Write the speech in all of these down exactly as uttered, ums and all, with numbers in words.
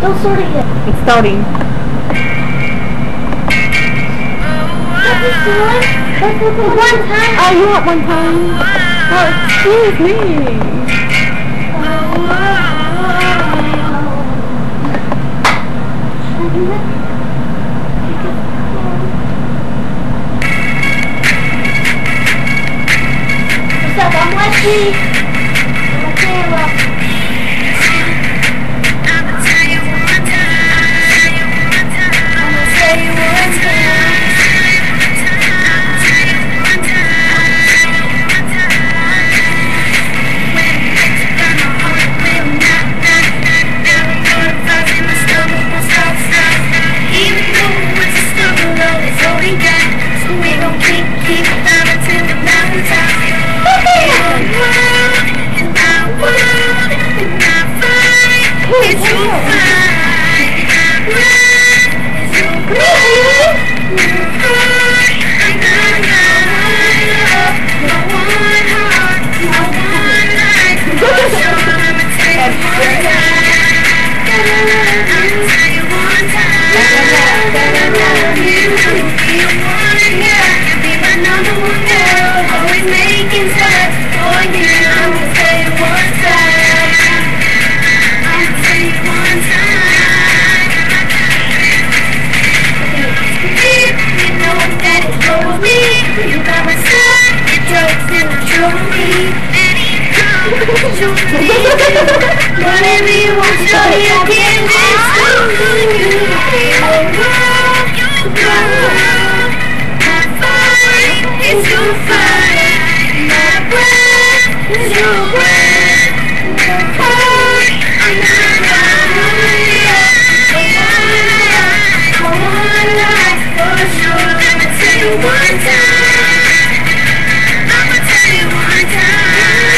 still sorting it. It's starting. One time. Oh, you want one time? Oh, excuse me. What's up? I'm Lexi. I'm micheala. Whatever you want, so you can do. My fire is your fire. My breath is your breath. Your heart, I'm not for one life, for sure. I'ma tell you one time. I'ma tell you one time.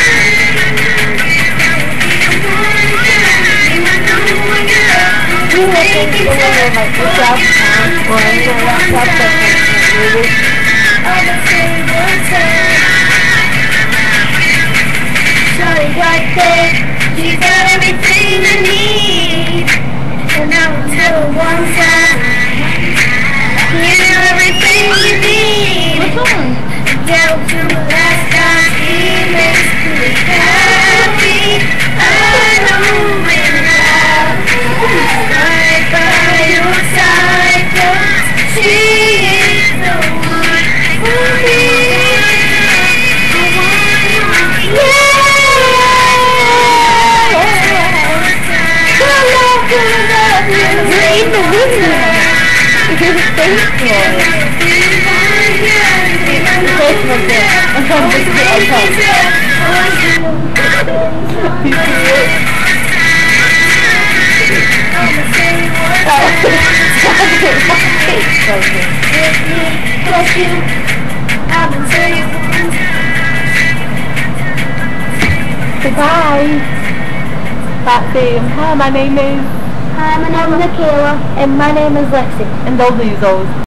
You will think you will live like yourself or anyone else out there. I'ma say one time. Shawty got that, she got everything I need. And I will tell her one time. You know everything you need. What's on? Down to the last time he makes me happy. I know when I'm right by your side, 'cause she is the one for me. Goodbye. That's it. Hi, my name is... Hi, my name is micheala. And my name is Lexi. And those are those.